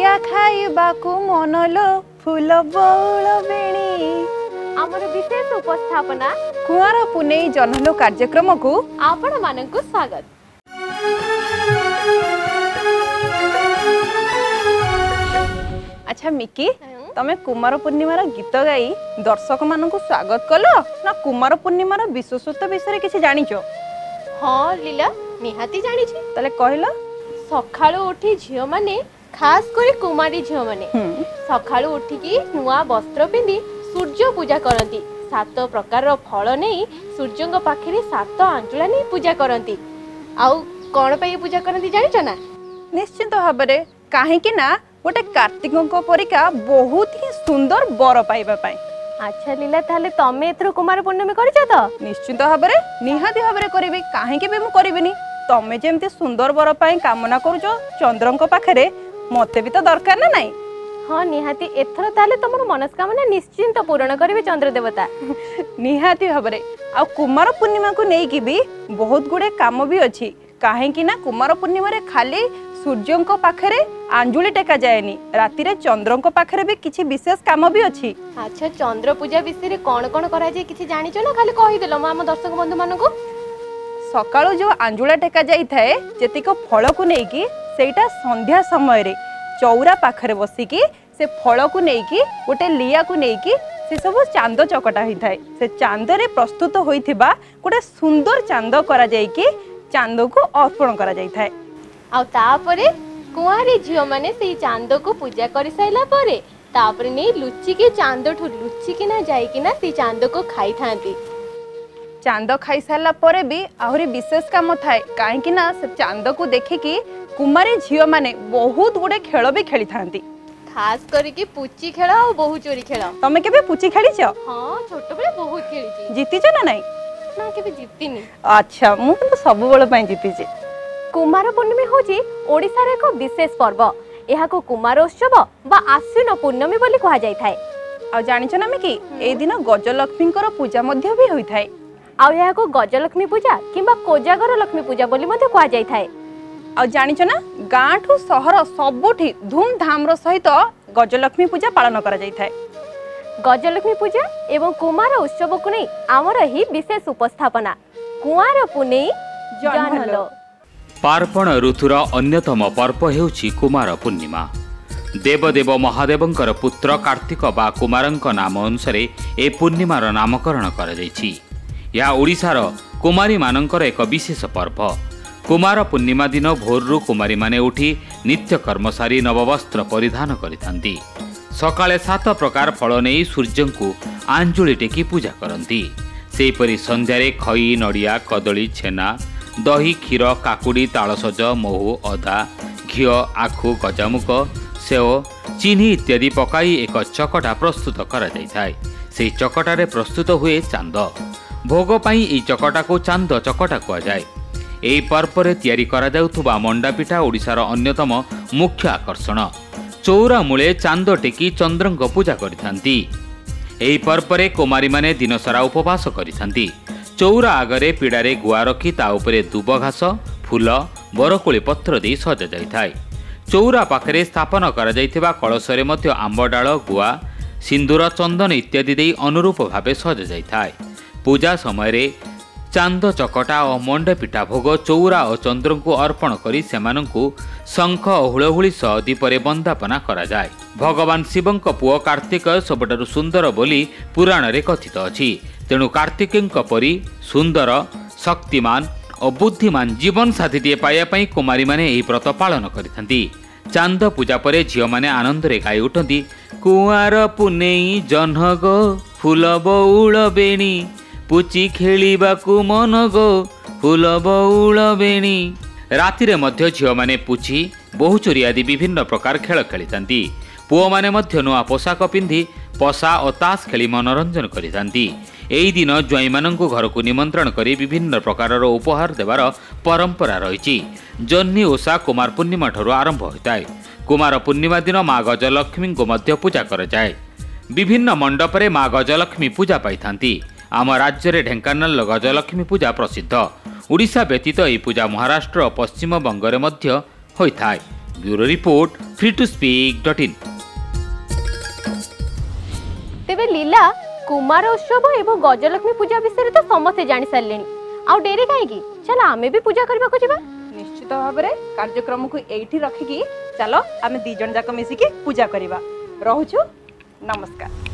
पिठा खाइबाकू मनलो फूल बौल बेणी आमर विशेष उपस्थापना कुआर पुनेई जनलो कार्यक्रम को आपण मानकु स्वागत। अच्छा मिकी तमे कुमार पूर्णिमार गीत गाई दर्शक मानकु स्वागत कल ना कुमार पूर्णिमार विशेषत्व विषय किसी जानिचो? हाँ लीला निहाती जानी छी। तले कहलो सखाळु उठी झियो माने खास करी कुमारी झियो माने सखाळु उठी की नुआ वस्त्र पिंदी सूर्य पूजा करंती। 7 प्रकार फल नहीं सूर्यंग पाखरे 7 आंचुला नहीं पूजा करंती। आउ कोन पई पूजा करंती जानिचो ना? निश्चित भाबरे काहे कि ना गोटे कार्तिक परिका बहुत ही सुंदर बर पाइबा पाई। अच्छा लीला ताले तमे एथरो कुमार पूर्णिमा करिछ त? निश्चित भाबरे निहाती भाबरे करिबी काहे कि बे मु करिबिनी। तमे जेमते सुंदर बर पाई कामना करूछो चंद्रंक पाखरे मते भी तो दरकार ना नहीं। हाँ निहाती एथरो ताले तमर मनस्कामना निश्चिंत पूर्ण करिवे चंद्र देवता। निहाती भाबरे आ कुमार पूर्णिमा को नेई कि भी बहुत गुडे काम भी अछि। काहे कि ना कुमार पूर्णिमा रे खाली सूर्यंक पाखरे आंजुली टेका जाएनी राति रे चंद्रंक पाखरे भी किछि विशेष काम भी अछि। अच्छा चंद्र पूजा विषय कोन कोन करा जाय किछि जानिचो ना? खाली कहि देलो हम दर्शक बंधु मानको। सकाळो जो आंजुला टेका जाई थाए जेतिक फल को नेई कि सेटा संध्या समय रे चौरा पाखरे बसी कि से फल को नेई कि गोटे लिया को नेई कि से सब चांद चकटा होई थाए। से चांद रे प्रस्तुत होइथिबा गोटे सुंदर चांद करा जाय कि चांद को अर्पण करा जाय थाए। आ तापरे कुआरी झियो माने सेई चांद को पूजा करि साइला परे तापरे नै लुच्ची के चांद ठु लुच्ची कि ना जाई कि ना सेई चांद को खाई थांती। चांद खाई सारा परे भी आहुरी विशेष काम थाए काहे कि ना से चांद को देखिकी कुमारी झियो माने बहुत गुडे खेल भी खेली थांती। खास करी कि पुची खेल और बहु चोरी खेल। तमे केबे पुची खेलीछ? हां छोट बेले बहुत खेलीची। जीतीछ ना नहीं? ना केबे जीतीनी। अच्छा मु तो सब बेले पई जीतीची। कुमार पूर्णिमा होची ओडिसा रे एक विशेष पर्व। एहा को कुमार उत्सव बा आश्विन पूर्णमी बोली कहा जाय थाए। आ जानिछ ना मिकी ए दिन गजलक्ष्मीकर पूजा मध्य भी होई थाए। आ एहा को गजलक्ष्मी पूजा किबा कोजागर लक्ष्मी पूजा बोली मध्य कहा जाय थाए। आ जानिछ ना गाँ ठू सहर सबुठी धूमधाम रो सहित गजलक्ष्मी पूजा पालन करा जाय थाए। गजलक्ष्मी पूजा एवं कुमार उत्सव को नहीं आमर ही विशेष उपस्थापना कुआर पुनेई जनलो। पार्पण ऋतुर अन्यतम पर्व हेउछि कुमार पूर्णिमा। देवदेव महादेवंकर पुत्र कार्तिक बा कुमारंक नाम अनुसार ए पूर्णिमार नामकरण करा जायछि। या ओडिशार कुमारी मानंकर एक विशेष पर्व। कुमार पूर्णिमा दिन भोररू कुमारी माने उठी नित्य कर्मसारी नववस्त्र परिधान करिथांती। सकाळे 7 प्रकार फल नहीं सूर्यंकु आंजुली टेकी पूजा करंती। सेपरि संध्यारे खई नड़िया कदली छेना दही क्षीर काकुड़ी तालसज महू अदा घिओ आखु गजामुख सेव चीनी इत्यादि पकाई एक चकटा प्रस्तुत करा जाय थाए। सेई चकटारे प्रस्तुत हुए चांद। भोग पाई एई चकटा को चांद चकटा कहा जाए। एई पर्व रे तयारी करा जाउथुबा मंडा पिठा ओडिशार अन्यतम मुख्य आकर्षण। चौरा मूले चांद टेकी चंद्रंक पूजा करिथांती। एई पर्व रे कुमारी माने दिन सारा उपवास करिथांती। चौरा आगरे पीड़ारे गुआ रखी ता उपरे दुब घास फूल बरकोली पत्र दे सजा जाय थाए। चौरा पाखरे स्थापन करा जायथिबा कलशरे मध्य आंब डाल गुआ सिंदूर चंदन इत्यादि दे अनुरूप भावे सजा जाय थाए। पूजा समय रे चांद चकटा और मंडा पिठा भोग चौरा और चंद्र को अर्पण करी सेमानंकु शंख और हुलहुली सह दीपरे वंदापना करा जाए। भगवान शिवंक पुओ कार्तिक सबठारु सुंदर बोली पुराण रे कथित अछि। तेणु कार्तिकेयंक परी सुंदर शक्तिमान और बुद्धिमान जीवन साथीटे पाइबा कुमारी माने एही व्रत पालन करिथांती। चांद पूजा परे झियो माने आनंद रे गाई उठंती कुआर पुनेई जह्न गो फूल बौल बेणी पुची खेलिबाकू मन गो फूल बौल बेणी। राति रे मध्य झियो माने पुची बहुचोरी आदि विभिन्न प्रकार खेल खेलिथांती। पुओ माने मध्य नुआ पोशाक पिंधि पशा और ताश खेली मनोरंजन करिथांती। एही दिन ज्वाई मानंकु घर को निमंत्रण करी विभिन्न प्रकार उपहार देवार परंपरा रही। जह्नी ओषा कुमार पूर्णिमा ठारू आरंभ होता है। कुमार पूर्णिमा दिन माँ गजलक्ष्मी को मध्य पूजा कराए। विभिन्न मंडपरे माँ गजलक्ष्मी पूजा पाई। आम राज्य में ढेंकानाल गजलक्ष्मी पूजा प्रसिद्ध। ओडिशा व्यतीत यह पूजा महाराष्ट्र और पश्चिम बंगरे मध्य होता है। Bureau report freetospeak.in। तेबे लीला कुमार उत्सव एवं गजलक्ष्मी पूजा विषय तो समस्ते जानी सारे आउ डेरी कहीं चल आमे भी पूजा करबा को जिबा। निश्चित भाव में कार्यक्रम को एठी रखिकी चलो आमे दी जन जाक मिसिकी पूजा करिबा। रहूछु नमस्कार।